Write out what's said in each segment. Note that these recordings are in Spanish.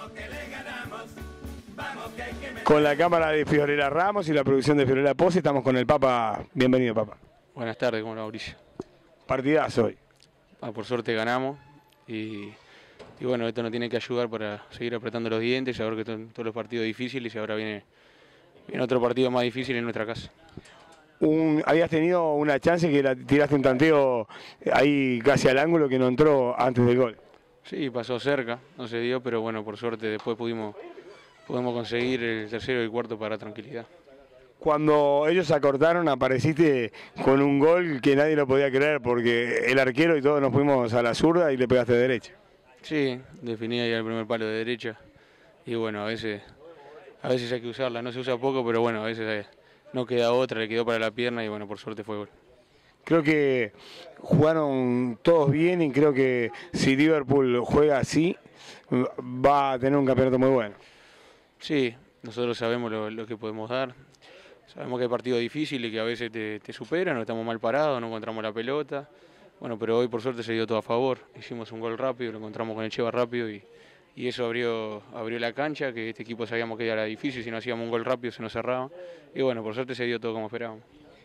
Con la cámara de Fiorella Ramos y la producción de Fiorella Pose estamos con el Papa. Bienvenido, Papa. Buenas tardes, ¿cómo va, Mauricio? Partidazo hoy. Por suerte ganamos y bueno, esto nos tiene que ayudar para seguir apretando los dientes, saber que todos los partidos difíciles y ahora viene otro partido más difícil en nuestra casa. Habías tenido una chance que tiraste un tanteo ahí casi al ángulo que no entró antes del gol. Sí, pasó cerca, no se dio, pero bueno, por suerte después pudimos conseguir el tercero y el cuarto para tranquilidad. Cuando ellos acortaron apareciste con un gol que nadie lo podía creer porque el arquero y todos nos fuimos a la zurda y le pegaste de derecha. Sí, definí ahí el primer palo de derecha y bueno, a veces hay que usarla, no se usa poco, pero bueno, a veces no queda otra, le quedó para la pierna y bueno, por suerte fue gol. Creo que jugaron todos bien y creo que si Liverpool juega así va a tener un campeonato muy bueno. Sí, nosotros sabemos lo que podemos dar, sabemos que hay partidos difíciles que a veces te superan, no estamos mal parados, no encontramos la pelota. Bueno, pero hoy por suerte se dio todo a favor, hicimos un gol rápido, lo encontramos con el Cheva rápido y eso abrió la cancha, que este equipo sabíamos que era difícil, si no hacíamos un gol rápido se nos cerraba. Y bueno, por suerte se dio todo como esperábamos.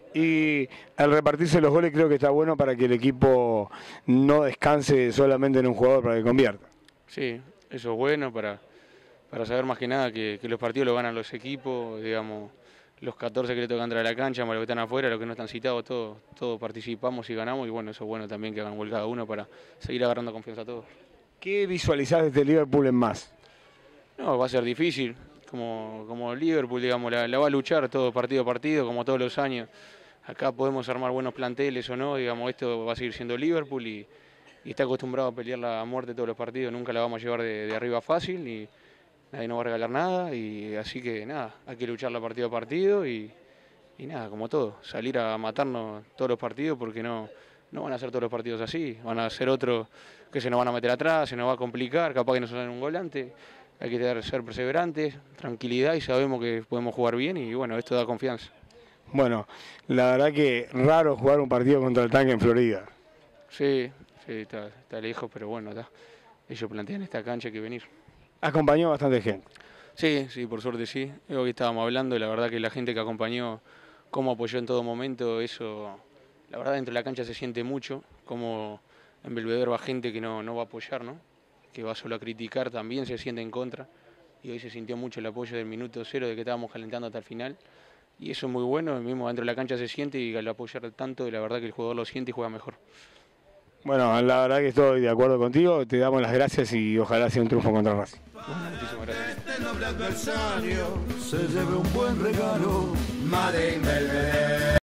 Y al repartirse los goles creo que está bueno para que el equipo no descanse solamente en un jugador para que convierta. Sí, eso es bueno para saber más que nada que los partidos lo ganan los equipos, digamos, los 14 que le tocan entrar a la cancha, más los que están afuera, los que no están citados, todos participamos y ganamos y bueno, eso es bueno también que hagan gol cada uno para seguir agarrando confianza a todos. ¿Qué visualizás de este Liverpool en más? No, va a ser difícil, como Liverpool, digamos, la va a luchar todo partido a partido, como todos los años. Acá podemos armar buenos planteles o no, digamos, esto va a seguir siendo Liverpool y está acostumbrado a pelear la muerte todos los partidos, nunca la vamos a llevar de arriba fácil y nadie nos va a regalar nada y así que nada, hay que lucharla partido a partido y nada, como todo, salir a matarnos todos los partidos porque no van a ser todos los partidos así, van a ser otros que se nos van a meter atrás, se nos va a complicar, capaz que nos salen un gol antes, hay que ser perseverantes, tranquilidad y sabemos que podemos jugar bien y bueno, esto da confianza. Bueno, la verdad que raro jugar un partido contra el Tanque en Florida. Sí, está lejos, pero bueno, ellos plantean esta cancha que venir. Acompañó bastante gente. Sí, por suerte sí. Hoy estábamos hablando y la verdad que la gente que acompañó, cómo apoyó en todo momento, eso, la verdad dentro de la cancha se siente mucho, como en Belvedere va gente que no va a apoyar, ¿no? Que va solo a criticar, también se siente en contra. Y hoy se sintió mucho el apoyo del minuto cero, de que estábamos calentando hasta el final. Y eso es muy bueno, mismo dentro de la cancha se siente y al apoyar tanto, y la verdad que el jugador lo siente y juega mejor. Bueno, la verdad que estoy de acuerdo contigo, te damos las gracias y ojalá sea un triunfo contra Racing. Bueno, muchísimas gracias. Este noble adversario se lleve un buen regalo. Made in Belvedere.